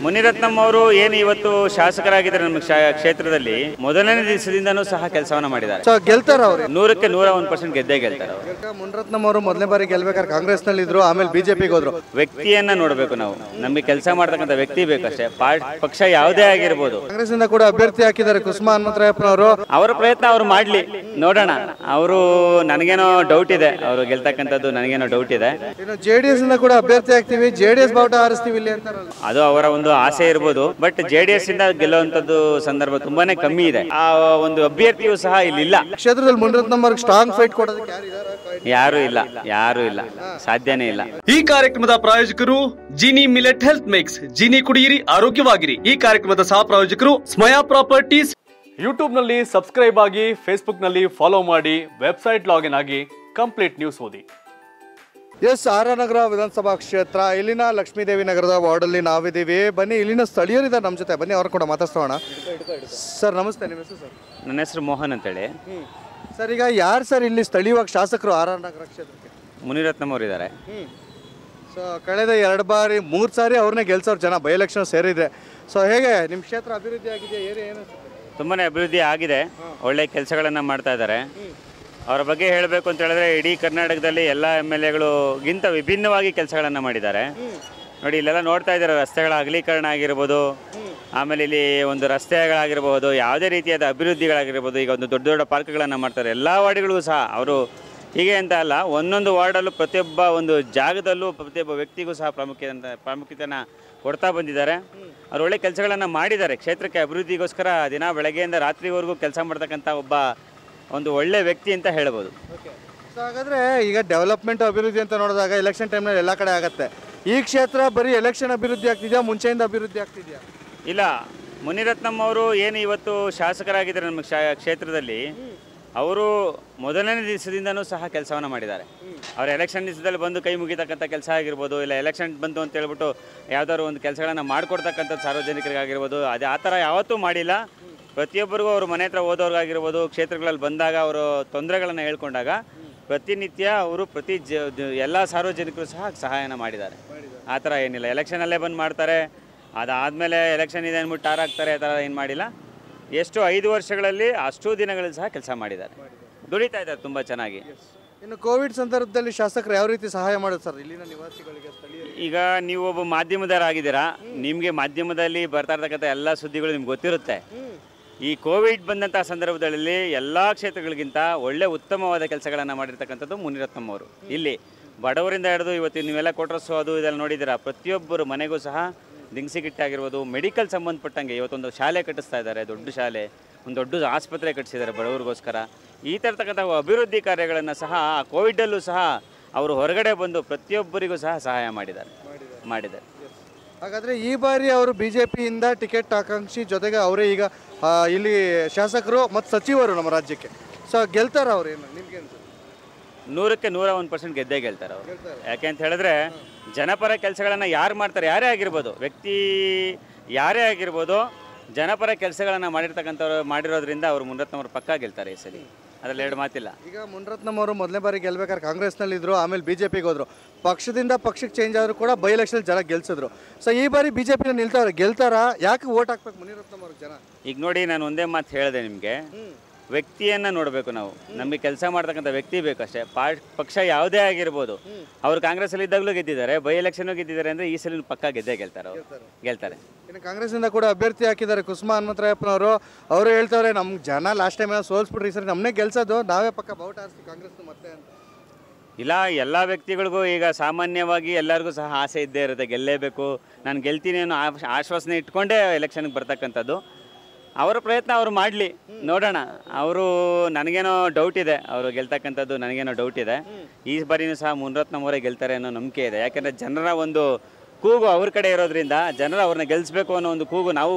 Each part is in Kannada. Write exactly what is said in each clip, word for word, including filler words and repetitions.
ಮುನಿರತ್ನಂ ಅವರು ಏನು ಇವತ್ತು ಶಾಸಕರಾಗಿದ್ದಾರೆ ನಮ್ಮ ಕ್ಷೇತ್ರದಲ್ಲಿ ಮೊದಲನೇ ದಿವಸದಿಂದನೂ ಸಹ ಕೆಲಸವನ್ನ ಮಾಡಿದ್ದಾರೆ. ಗೆಲ್ತಾರ ಅವರು ನೂರಕ್ಕೆ ನೂರ ಒಂದು ಪರ್ಸೆಂಟ್ ಗೆದ್ದೇ ಗೆಲ್ತಾರೆ ಅವರು. ಮುನಿರತ್ನಂ ಅವರು ಮೊದಲನೇ ಬಾರಿ ಗೆಲ್ಬೇಕಾದ್ರೆ ಕಾಂಗ್ರೆಸ್ ನಲ್ಲಿ ಇದ್ರು, ಆಮೇಲೆ ಬಿಜೆಪಿಗೆ ಹೋದ್ರು. ವ್ಯಕ್ತಿಯನ್ನ ನೋಡಬೇಕು ನಾವು, ನಮಗೆ ಕೆಲಸ ಮಾಡ್ತಕ್ಕಂಥ ವ್ಯಕ್ತಿ ಬೇಕಷ್ಟೇ. ಪಕ್ಷ ಯಾವುದೇ ಆಗಿರ್ಬೋದು. ಕಾಂಗ್ರೆಸ್ ಇಂದ ಕೂಡ ಅಭ್ಯರ್ಥಿ ಹಾಕಿದ್ದಾರೆ ಕುಸುಮಾ ಹನುಮಂತರಾಯಪ್ಪನವರು. ಅವರ ಪ್ರಯತ್ನ ಅವ್ರು ಮಾಡ್ಲಿ, ನೋಡೋಣ. ಅವರು ನನಗೇನೋ ಡೌಟ್ ಇದೆ, ಅವರು ಗೆಲ್ತಕ್ಕಂಥದ್ದು ನನಗೇನೋ ಡೌಟ್ ಇದೆ. ಇನ್ನು ಜೆಡಿಎಸ್ ಇಂದ ಕೂಡ ಅಭ್ಯರ್ಥಿ ಆಗ್ತೀವಿ, ಜೆಡಿಎಸ್ ಬಾವುಟ ಹಾರಿಸ್ತೀವಿ ಇಲ್ಲಿ ಅಂತಾರಲ್ಲ, ಅದು ಅವರ ಒಂದು ಆಸೆ ಇರ್ಬೋದು. ಬಟ್ ಜೆಡಿಎಸ್ ಇಂದ ಗೆಲ್ಲುವಂತದ್ದು ಸಂದರ್ಭ ತುಂಬಾನೇ ಕಮ್ಮಿ ಇದೆ. ಆ ಒಂದು ಅಭ್ಯರ್ಥಿಯು ಸಹ ಇಲ್ಲಿ ಇಲ್ಲ. ಕ್ಷೇತ್ರದಲ್ಲಿ ಮುನಿರತ್ನಂ ಅವ್ರಿಗೆ ಸ್ಟ್ರಾಂಗ್ ಫೈಟ್ ಕೊಡೋದಕ್ಕೆ ಯಾರು ಇಲ್ಲ, ಯಾರು ಇಲ್ಲ, ಸಾಧ್ಯನೇ ಇಲ್ಲ. ಈ ಕಾರ್ಯಕ್ರಮದ ಪ್ರಾಯೋಜಕರು Jini millet health mix. Jini ಕುಡಿಯಿರಿ, ಆರೋಗ್ಯವಾಗಿರಿ. ಈ ಕಾರ್ಯಕ್ರಮದ ಸಹ ಪ್ರಾಯೋಜಕರು ಸ್ಮಯಾ ಪ್ರಾಪರ್ಟೀಸ್. ಯೂಟ್ಯೂಬ್ ನಲ್ಲಿ ಸಬ್ಸ್ಕ್ರೈಬ್ ಆಗಿ, ಫೇಸ್ಬುಕ್ ನಲ್ಲಿ ಫಾಲೋ ಮಾಡಿ, ವೆಬ್ಸೈಟ್ ಲಾಗಿನ್ ಆಗಿ ಕಂಪ್ಲೀಟ್ ನ್ಯೂಸ್ ಓದಿ. ಎಸ್, ಆರ್ ಆರ್ ನಗರ ವಿಧಾನಸಭಾ ಕ್ಷೇತ್ರ, ಇಲ್ಲಿನ ಲಕ್ಷ್ಮೀದೇವಿ ನಗರದ ವಾರ್ಡಲ್ಲಿ ನಾವಿದ್ದೀವಿ. ಬನ್ನಿ, ಇಲ್ಲಿನ ಸ್ಥಳೀಯರಿದ್ದಾರೆ ನಮ್ಮ ಜೊತೆ, ಬನ್ನಿ ಅವ್ರು ಕೂಡ ಮಾತಾಡ್ಸೋಣ. ಸರ್ ನಮಸ್ತೆ, ನಿಮ್ಮ ಹೆಸರು ಸರ್? ನನ್ನ ಹೆಸರು ಮೋಹನ್ ಅಂತೇಳಿ. ಸರ್, ಈಗ ಯಾರು ಸರ್ ಇಲ್ಲಿ ಸ್ಥಳೀಯವಾಗಿ ಶಾಸಕರು ಆರ್ ಆರ್ ನಗರ ಕ್ಷೇತ್ರಕ್ಕೆ? ಮುನಿರತ್ನಂ ಅವರು ಇದ್ದಾರೆ. ಸೊ ಕಳೆದ ಎರಡು ಬಾರಿ ಮೂರು ಸಾರಿ ಅವ್ರನ್ನೇ ಗೆಲ್ಸೋರು ಜನ, ಬೈ ಎಲೆಕ್ಷನ್ ಸೇರಿದೆ. ಸೊ ಹೇಗೆ ನಿಮ್ಮ ಕ್ಷೇತ್ರ ಅಭಿವೃದ್ಧಿ ಆಗಿದೆ? ಏರಿಯಾ ಏನು? ತುಂಬಾ ಅಭಿವೃದ್ಧಿ ಆಗಿದೆ, ಒಳ್ಳೆ ಕೆಲಸಗಳನ್ನು ಮಾಡ್ತಾ ಇದ್ದಾರೆ. ಅವರ ಬಗ್ಗೆ ಹೇಳಬೇಕು ಅಂತ ಹೇಳಿದ್ರೆ ಇಡೀ ಕರ್ನಾಟಕದಲ್ಲಿ ಎಲ್ಲ ಎಮ್ ಎಲ್ ಎಗಳಿಗಿಂತ ವಿಭಿನ್ನವಾಗಿ ಕೆಲಸಗಳನ್ನು ಮಾಡಿದ್ದಾರೆ. ನೋಡಿ, ಇಲ್ಲೆಲ್ಲ ನೋಡ್ತಾ ಇದ್ದಾರೆ, ರಸ್ತೆಗಳ ಅಗಲೀಕರಣ ಆಗಿರ್ಬೋದು, ಆಮೇಲೆ ಇಲ್ಲಿ ಒಂದು ರಸ್ತೆಗಳಾಗಿರ್ಬೋದು, ಯಾವುದೇ ರೀತಿಯಾದ ಅಭಿವೃದ್ಧಿಗಳಾಗಿರ್ಬೋದು. ಈಗ ಒಂದು ದೊಡ್ಡ ದೊಡ್ಡ ಪಾರ್ಕ್ಗಳನ್ನು ಮಾಡ್ತಾರೆ ಎಲ್ಲ ವಾರ್ಡ್ಗಳಿಗೂ ಸಹ. ಅವರು ಹೀಗೆ ಅಂತ ಅಲ್ಲ, ಒಂದೊಂದು ವಾರ್ಡಲ್ಲೂ ಪ್ರತಿಯೊಬ್ಬ ಒಂದು ಜಾಗದಲ್ಲೂ ಪ್ರತಿಯೊಬ್ಬ ವ್ಯಕ್ತಿಗೂ ಸಹ ಪ್ರಾಮುಖ್ಯತೆ ಪ್ರಾಮುಖ್ಯತೆಯನ್ನು ಕೊಡ್ತಾ ಬಂದಿದ್ದಾರೆ. ಅವ್ರು ಒಳ್ಳೆ ಕೆಲಸಗಳನ್ನು ಮಾಡಿದ್ದಾರೆ. ಕ್ಷೇತ್ರಕ್ಕೆ ಅಭಿವೃದ್ಧಿಗೋಸ್ಕರ ದಿನ ಬೆಳಗ್ಗೆಯಿಂದ ರಾತ್ರಿವರೆಗೂ ಕೆಲಸ ಮಾಡ್ತಕ್ಕಂಥ ಒಬ್ಬ ಒಂದು ಒಳ್ಳೆ ವ್ಯಕ್ತಿ ಅಂತ ಹೇಳ್ಬೋದು. ಸೊ ಹಾಗಾದರೆ ಈಗ ಡೆವಲಪ್ಮೆಂಟ್ ಅಭಿವೃದ್ಧಿ ಅಂತ ನೋಡಿದಾಗ ಎಲೆಕ್ಷನ್ ಟೈಮ್ನಲ್ಲಿ ಎಲ್ಲ ಕಡೆ ಆಗುತ್ತೆ. ಈ ಕ್ಷೇತ್ರ ಬರೀ ಎಲೆಕ್ಷನ್ ಅಭಿವೃದ್ಧಿ ಆಗ್ತಿದೆಯಾ, ಮುಂಚೆಯಿಂದ ಅಭಿವೃದ್ಧಿ ಆಗ್ತಿದೆಯಾ? ಇಲ್ಲ, ಮುನಿರತ್ನಂ ಅವರು ಏನು ಇವತ್ತು ಶಾಸಕರಾಗಿದ್ದಾರೆ ನಮ್ಮ ಕ್ಷೇತ್ರದಲ್ಲಿ, ಅವರು ಮೊದಲನೇ ದಿವಸದಿಂದನೂ ಸಹ ಕೆಲಸವನ್ನು ಮಾಡಿದ್ದಾರೆ. ಅವರು ಎಲೆಕ್ಷನ್ ದಿವಸದಲ್ಲಿ ಬಂದು ಕೈ ಮುಗಿತಕ್ಕಂಥ ಕೆಲಸ ಆಗಿರ್ಬೋದು, ಇಲ್ಲ ಎಲೆಕ್ಷನ್ ಬಂತು ಅಂತ ಹೇಳ್ಬಿಟ್ಟು ಯಾವುದಾದ್ರು ಒಂದು ಕೆಲಸಗಳನ್ನು ಮಾಡಿಕೊಡ್ತಕ್ಕಂಥದ್ದು ಸಾರ್ವಜನಿಕರಿಗಾಗಿರ್ಬೋದು, ಅದೇ ಆ ಥರ ಯಾವತ್ತೂ ಮಾಡಿಲ್ಲ. ಪ್ರತಿಯೊಬ್ಬರಿಗೂ ಅವರು ಮನೆ ಹತ್ರ ಹೋದವ್ರಿಗಾಗಿರ್ಬೋದು, ಕ್ಷೇತ್ರಗಳಲ್ಲಿ ಬಂದಾಗ ಅವರು ತೊಂದರೆಗಳನ್ನು ಹೇಳ್ಕೊಂಡಾಗ ಪ್ರತಿನಿತ್ಯ ಅವರು ಪ್ರತಿ ಜ ಎಲ್ಲ ಸಾರ್ವಜನಿಕರು ಸಹ ಸಹಾಯನ ಮಾಡಿದ್ದಾರೆ. ಆ ಥರ ಏನಿಲ್ಲ, ಎಲೆಕ್ಷನಲ್ಲೇ ಬಂದು ಮಾಡ್ತಾರೆ, ಅದಾದಮೇಲೆ ಎಲೆಕ್ಷನ್ ಇದೆ ಅಂದ್ಬಿಟ್ಟು ಟಾರ್ ಹಾಕ್ತಾರೆ, ಆ ಥರ ಏನು ಮಾಡಿಲ್ಲ. ಎಷ್ಟು ಐದು ವರ್ಷಗಳಲ್ಲಿ ಅಷ್ಟು ದಿನಗಳಲ್ಲಿ ಸಹ ಕೆಲಸ ಮಾಡಿದ್ದಾರೆ, ದುಡಿತಾ ಇದ್ದಾರೆ ತುಂಬ ಚೆನ್ನಾಗಿ. ಇನ್ನು ಕೋವಿಡ್ ಸಂದರ್ಭದಲ್ಲಿ ಶಾಸಕರು ಯಾವ ರೀತಿ ಸಹಾಯ ಮಾಡೋದು ಸರ್ ಇಲ್ಲಿನ ನಿವಾಸಿಗಳಿಗೆ? ಈಗ ನೀವು ಒಬ್ಬ ಮಾಧ್ಯಮದವರಾಗಿದ್ದೀರಾ, ನಿಮಗೆ ಮಾಧ್ಯಮದಲ್ಲಿ ಬರ್ತಾ ಇರ್ತಕ್ಕಂಥ ಎಲ್ಲ ಸುದ್ದಿಗಳು ನಿಮ್ಗೆ ಗೊತ್ತಿರುತ್ತೆ. ಈ ಕೋವಿಡ್ ಬಂದಂಥ ಸಂದರ್ಭದಲ್ಲಿ ಎಲ್ಲ ಕ್ಷೇತ್ರಗಳಿಗಿಂತ ಒಳ್ಳೆ ಉತ್ತಮವಾದ ಕೆಲಸಗಳನ್ನು ಮಾಡಿರ್ತಕ್ಕಂಥದ್ದು ಮುನಿರತ್ನಂ ಅವರು. ಇಲ್ಲಿ ಬಡವರಿಂದ ಹಿಡಿದು ಇವತ್ತು ನೀವೆಲ್ಲ ಕೊಟ್ರಸ್ಸು ಅದು ಇದೆಲ್ಲ ನೋಡಿದ್ದೀರಾ, ಪ್ರತಿಯೊಬ್ಬರು ಮನೆಗೂ ಸಹ ದಿನಸಿ ಕಿಟ್ ಆಗಿರ್ಬೋದು, ಮೆಡಿಕಲ್ ಸಂಬಂಧಪಟ್ಟಂಗೆ ಇವತ್ತೊಂದು ಶಾಲೆ ಕಟ್ಟಿಸ್ತಾ ಇದ್ದಾರೆ, ದೊಡ್ಡ ಶಾಲೆ, ಒಂದು ದೊಡ್ಡ ಆಸ್ಪತ್ರೆ ಕಟ್ಟಿಸಿದ್ದಾರೆ ಬಡವರಿಗೋಸ್ಕರ. ಈ ಥರತಕ್ಕಂಥ ಅಭಿವೃದ್ಧಿ ಕಾರ್ಯಗಳನ್ನು ಸಹ ಕೋವಿಡಲ್ಲೂ ಸಹ ಅವರು ಹೊರಗಡೆ ಬಂದು ಪ್ರತಿಯೊಬ್ಬರಿಗೂ ಸಹ ಸಹಾಯ ಮಾಡಿದ್ದಾರೆ ಮಾಡಿದ್ದಾರೆ ಹಾಗಾದರೆ ಈ ಬಾರಿ ಅವರು ಬಿ ಜೆ ಪಿಯಿಂದ ಟಿಕೆಟ್ ಆಕಾಂಕ್ಷಿ, ಜೊತೆಗೆ ಅವರೇ ಈಗ ಇಲ್ಲಿ ಶಾಸಕರು ಮತ್ತು ಸಚಿವರು ನಮ್ಮ ರಾಜ್ಯಕ್ಕೆ. ಸೊ ಗೆಲ್ತಾರ ಅವ್ರು? ಏನು ನಿಮ್ಗೆ ನೂರಕ್ಕೆ ನೂರ ಒಂದು ಪರ್ಸೆಂಟ್ ಗೆದ್ದೇ ಗೆಲ್ತಾರೆ ಅವರು. ಯಾಕೆ ಅಂತ ಹೇಳಿದ್ರೆ ಜನಪರ ಕೆಲಸಗಳನ್ನು ಯಾರು ಮಾಡ್ತಾರೆ, ಯಾರೇ ಆಗಿರ್ಬೋದು, ವ್ಯಕ್ತಿ ಯಾರೇ ಆಗಿರ್ಬೋದು, ಜನಪರ ಕೆಲಸಗಳನ್ನು ಮಾಡಿರ್ತಕ್ಕಂಥವ್ರು ಮಾಡಿರೋದ್ರಿಂದ ಅವರು ಮುನಿರತ್ನಂ ಅವರು ಪಕ್ಕಾ ಗೆಲ್ತಾರೆ ಈ ಸರಿ, ಅದರಲ್ಲಿ ಎರಡು ಮಾತಿಲ್ಲ. ಈಗ ಮುನಿರತ್ನಂ ಅವರು ಮೊದಲನೇ ಬಾರಿ ಗೆಲ್ಬೇಕಾದ್ರೆ ಕಾಂಗ್ರೆಸ್ನಲ್ಲಿ ಇದ್ರು, ಆಮೇಲೆ ಬಿಜೆಪಿಗೆ ಹೋದ್ರು. ಪಕ್ಷದಿಂದ ಪಕ್ಷಕ್ಕೆ ಚೇಂಜ್ ಆದರೂ ಕೂಡ ಬೈ ಎಲೆಕ್ಷನ್ ಜನ ಗೆಲ್ಸಿದ್ರು. ಸೊ ಈ ಬಾರಿ ಬಿಜೆಪಿನ ನಿಲ್ತಾವ್ರೆ, ಗೆಲ್ತಾರ? ಯಾಕೆ ವೋಟ್ ಹಾಕ್ಬೇಕು ಮುನಿರತ್ನಂ ಅವ್ರಿಗೆ ಜನ? ಈಗ ನೋಡಿ, ನಾನು ಒಂದೇ ಮಾತು ಹೇಳಿದೆ ನಿಮಗೆ, ವ್ಯಕ್ತಿಯನ್ನು ನೋಡಬೇಕು ನಾವು, ನಮಗೆ ಕೆಲಸ ಮಾಡ್ತಕ್ಕಂಥ ವ್ಯಕ್ತಿ ಬೇಕಷ್ಟೇ. ಪಾರ್ಟ್ ಪಕ್ಷ ಯಾವುದೇ ಆಗಿರ್ಬೋದು. ಅವರು ಕಾಂಗ್ರೆಸ್ಸಲ್ಲಿ ಇದ್ದಾಗಲೂ ಗೆದ್ದಿದ್ದಾರೆ, ಬೈ ಎಲೆಕ್ಷನ್ ಗೆದ್ದಿದ್ದಾರೆ ಅಂದರೆ ಈ ಸಲ ಪಕ್ಕ ಗೆದ್ದೇ ಗೆಲ್ತಾರೆ ಅವರು, ಗೆಲ್ತಾರೆ. ಇನ್ನು ಕಾಂಗ್ರೆಸ್ಸಿಂದ ಕೂಡ ಅಭ್ಯರ್ಥಿ ಹಾಕಿದ್ದಾರೆ ಕುಸುಮಾ ಹನುಮಂತರಾಯಪ್ಪನವರು. ಅವರು ಹೇಳ್ತಾರೆ, ನಮ್ಮ ಜನ ಲಾಸ್ಟ್ ಟೈಮ್ ಸೋಲ್ಸ್ಬಿಟ್ರಿ, ಸರಿ ನಮ್ಮನ್ನೇ ಗೆಲ್ಸೋದು, ನಾವೇ ಪಕ್ಕ ಬಾವುಟ ಹಾರಿಸ್ತೀವಿ ಕಾಂಗ್ರೆಸ್ ಮತ್ತೆ ಅಂತ. ಇಲ್ಲ, ಎಲ್ಲ ವ್ಯಕ್ತಿಗಳಿಗೂ ಈಗ ಸಾಮಾನ್ಯವಾಗಿ ಎಲ್ಲರಿಗೂ ಸಹ ಆಸೆ ಇದ್ದೇ ಇರುತ್ತೆ, ಗೆಲ್ಲೇಬೇಕು, ನಾನು ಗೆಲ್ತೀನಿ ಅನ್ನೋ ಆಶ್ವಾಸನೆ ಇಟ್ಕೊಂಡೇ ಎಲೆಕ್ಷನ್ಗೆ ಬರ್ತಕ್ಕಂಥದ್ದು. ಅವರ ಪ್ರಯತ್ನ ಅವರು ಮಾಡಲಿ, ನೋಡೋಣ. ಅವರು ನನಗೇನೋ ಡೌಟ್ ಇದೆ, ಅವರು ಗೆಲ್ತಕ್ಕಂಥದ್ದು ನನಗೇನೋ ಡೌಟ್ ಇದೆ. ಈ ಬಾರಿನೂ ಸಹ ಮುನಿರತ್ನಂ ಅವರೇ ಗೆಲ್ತಾರೆ ಅನ್ನೋ ನಂಬಿಕೆ ಇದೆ. ಯಾಕೆಂದರೆ ಜನರ ಒಂದು ಕೂಗು ಅವ್ರ ಕಡೆ ಇರೋದ್ರಿಂದ, ಜನರು ಅವ್ರನ್ನ ಗೆಲ್ಲಿಸ್ಬೇಕು ಅನ್ನೋ ಒಂದು ಕೂಗು ನಾವು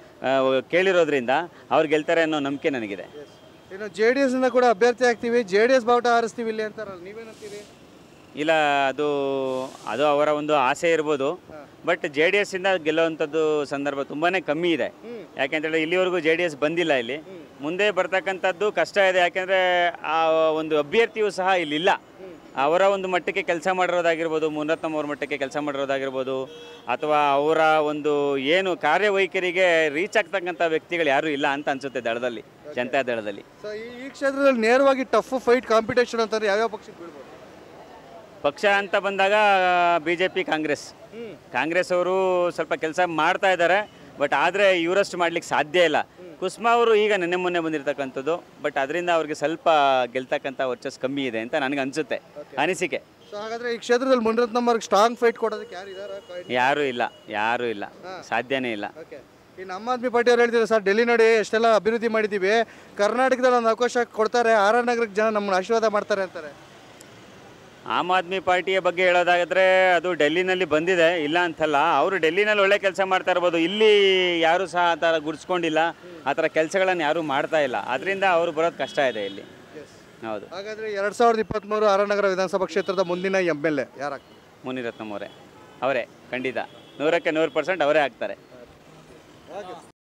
ಕೇಳಿರೋದ್ರಿಂದ ಅವ್ರು ಗೆಲ್ತಾರೆ ಅನ್ನೋ ನಂಬಿಕೆ ನನಗಿದೆ. ಇನ್ನು ಜೆ ಡಿ ಎಸ್ ಇಂದ ಕೂಡ ಅಭ್ಯರ್ಥಿ ಆಗ್ತೀವಿ, ಜೆ ಡಿ ಎಸ್ ಬಾವುಟ ಹಾರಿಸ್ತೀವಿ ಇಲ್ಲಿ ಅಂತಾರಲ್ಲ, ನೀವೇನಂತೀರಿ? ಇಲ್ಲ, ಅದು ಅದು ಅವರ ಒಂದು ಆಸೆ ಇರ್ಬೋದು. ಬಟ್ ಜೆ ಡಿ ಎಸ್ ಇಂದ ಗೆಲ್ಲುವಂಥದ್ದು ಸಂದರ್ಭ ತುಂಬಾ ಕಮ್ಮಿ ಇದೆ. ಯಾಕೆಂತೇಳಿ ಇಲ್ಲಿವರೆಗೂ ಜೆ ಡಿ ಎಸ್ ಬಂದಿಲ್ಲ, ಇಲ್ಲಿ ಮುಂದೆ ಬರ್ತಕ್ಕಂಥದ್ದು ಕಷ್ಟ ಇದೆ. ಯಾಕೆಂದರೆ ಆ ಒಂದು ಅಭ್ಯರ್ಥಿಯೂ ಸಹ ಇಲ್ಲಿಲ್ಲ. ಅವರ ಒಂದು ಮಟ್ಟಕ್ಕೆ ಕೆಲಸ ಮಾಡಿರೋದಾಗಿರ್ಬೋದು, ಮುನಿರತ್ನಂ ಅವ್ರ ಮಟ್ಟಕ್ಕೆ ಕೆಲಸ ಮಾಡಿರೋದಾಗಿರ್ಬೋದು, ಅಥವಾ ಅವರ ಒಂದು ಏನು ಕಾರ್ಯವೈಖರಿಗೆ ರೀಚ್ ಆಗ್ತಕ್ಕಂಥ ವ್ಯಕ್ತಿಗಳು ಯಾರೂ ಇಲ್ಲ ಅಂತ ಅನಿಸುತ್ತೆ ದಳದಲ್ಲಿ, ಜನತಾ ದಳದಲ್ಲಿ. ಸೊ ಈ ಕ್ಷೇತ್ರದಲ್ಲಿ ನೇರವಾಗಿ ಟಫ್ ಫೈಟ್ ಕಾಂಪಿಟೇಷನ್ ಅಂತಂದ್ರೆ ಯಾವ್ಯಾವ ಪಕ್ಷಕ್ಕೆ ಬೀಳ್ಬೋದು? ಪಕ್ಷ ಅಂತ ಬಂದಾಗ B J P, Congress Congress ಅವರು ಸ್ವಲ್ಪ ಕೆಲಸ ಮಾಡ್ತಾ ಇದ್ದಾರೆ, ಬಟ್ ಆದರೆ ಇವರಷ್ಟು ಮಾಡ್ಲಿಕ್ಕೆ ಸಾಧ್ಯ ಇಲ್ಲ. ಕುಸುಮಾ ಅವರು ಈಗ ನೆನ್ನೆ ಮೊನ್ನೆ ಬಂದಿರತಕ್ಕಂಥದ್ದು, ಬಟ್ ಅದರಿಂದ ಅವ್ರಿಗೆ ಸ್ವಲ್ಪ ಗೆಲ್ತಕ್ಕಂಥ ವರ್ಚಸ್ ಕಮ್ಮಿ ಇದೆ ಅಂತ ನನಗೆ ಅನಿಸುತ್ತೆ, ಅನಿಸಿಕೆ. ಸೊ ಹಾಗಾದ್ರೆ ಈ ಕ್ಷೇತ್ರದಲ್ಲಿ ಮುನಿರತ್ನಂ ಅವ್ರಿಗೆ ಸ್ಟ್ರಾಂಗ್ ಫೈಟ್ ಕೊಡೋದಕ್ಕೆ ಯಾರು ಇದಾರ? ಯಾರೂ ಇಲ್ಲ, ಯಾರೂ ಇಲ್ಲ, ಸಾಧ್ಯನೇ ಇಲ್ಲ. ಓಕೆ, ಇನ್ನು ಆಮ್ ಆದ್ಮಿ ಪಾರ್ಟಿ ಅವ್ರು ಹೇಳ್ತಿದ್ದಾರೆ ಸರ್, ಡೆಲ್ಲಿ ನೋಡಿ ಎಷ್ಟೆಲ್ಲ ಅಭಿವೃದ್ಧಿ ಮಾಡಿದ್ದೀವಿ, ಕರ್ನಾಟಕದಲ್ಲಿ ಒಂದು ಅವಕಾಶ ಕೊಡ್ತಾರೆ, ಆರ್ ಆರ್ ನಗರಕ್ಕೆ ಜನ ನಮ್ಮನ್ನು ಆಶೀರ್ವಾದ ಮಾಡ್ತಾರೆ ಅಂತಾರೆ. ಆಮ್ ಆದ್ಮಿ ಪಾರ್ಟಿಯ ಬಗ್ಗೆ ಹೇಳೋದಾದರೆ ಅದು ಡೆಲ್ಲಿನಲ್ಲಿ ಬಂದಿದೆ, ಇಲ್ಲ ಅಂತಲ್ಲ. ಅವರು ಡೆಲ್ಲಿನಲ್ಲಿ ಒಳ್ಳೆ ಕೆಲಸ ಮಾಡ್ತಾ ಇರ್ಬೋದು, ಇಲ್ಲಿ ಯಾರೂ ಸಹ ಆ ಥರ ಗುರ್ಸ್ಕೊಂಡಿಲ್ಲ, ಆ ಥರ ಕೆಲಸಗಳನ್ನು ಯಾರೂ ಮಾಡ್ತಾ ಇಲ್ಲ, ಅದರಿಂದ ಅವರು ಬರೋದು ಕಷ್ಟ ಇದೆ ಇಲ್ಲಿ. ಹೌದು. ಹಾಗಾದ್ರೆ ಎರಡು ಸಾವಿರದ ಇಪ್ಪತ್ತ್ಮೂರು ಆರ್ ಆರ್ ನಗರ ವಿಧಾನಸಭಾ ಕ್ಷೇತ್ರದ ಮುಂದಿನ ಎಮ್ ಎಲ್ ಎ ಯಾರಾಗ್ತಾರೆ? ಮುನಿರತ್ನಂ ಅವರೇ, ಅವರೇ ಖಂಡಿತ, ನೂರಕ್ಕೆ ನೂರು ಪರ್ಸೆಂಟ್ ಅವರೇ ಆಗ್ತಾರೆ.